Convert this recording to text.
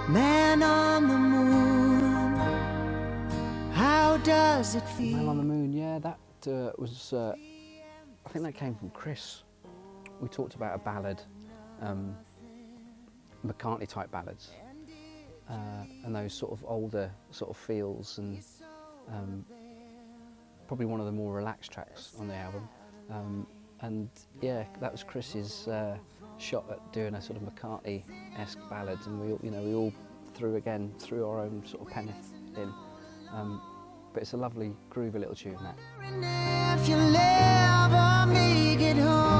Man on the moon, how does it feel? Man on the Moon, yeah, that was, I think that came from Chris. We talked about a ballad, McCartney type ballads, and those sort of older sort of feels, and probably one of the more relaxed tracks on the album. And yeah, that was Chris's shot at doing a sort of McCartney-esque ballad, and we all threw our own sort of penneth in. But it's a lovely, groovy little tune, that. If you'll ever make it home.